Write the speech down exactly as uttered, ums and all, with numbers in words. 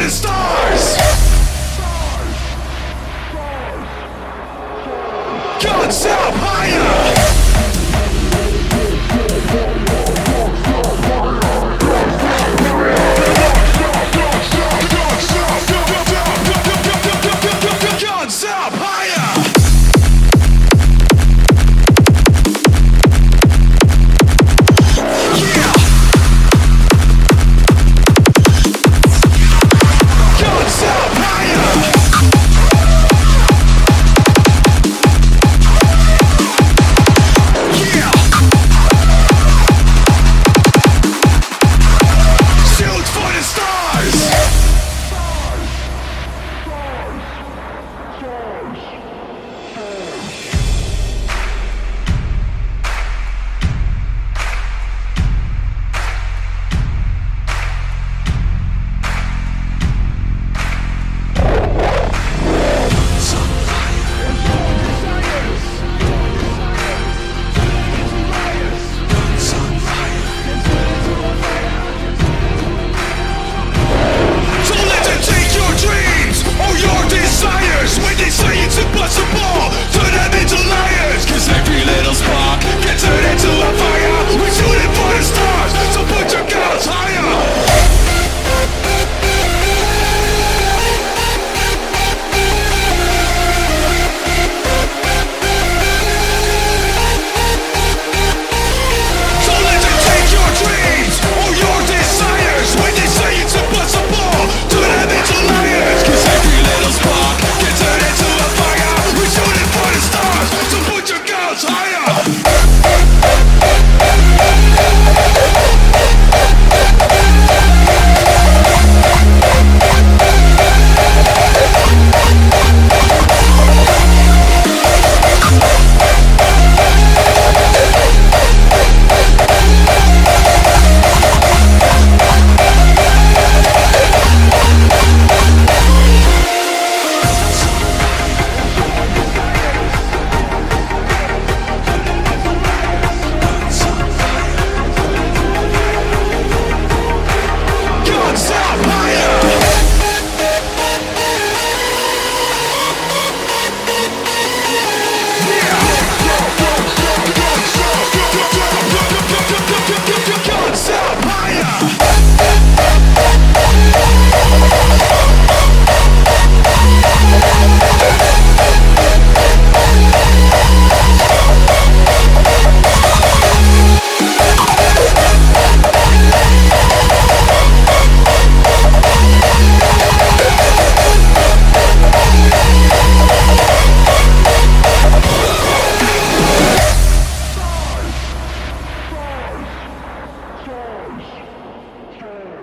the stars. Guns up higher. Guns up higher. When they say it's impossible, turn them into liars. Cause every little spark can turn into a fire. We're shooting for the stars, so put your guns higher. So let them take your dreams or your desires. When they say it's impossible, turn them into liars. Cause every little spark can turn into a fire. We're shooting for the stars, so put your guns higher. Stars.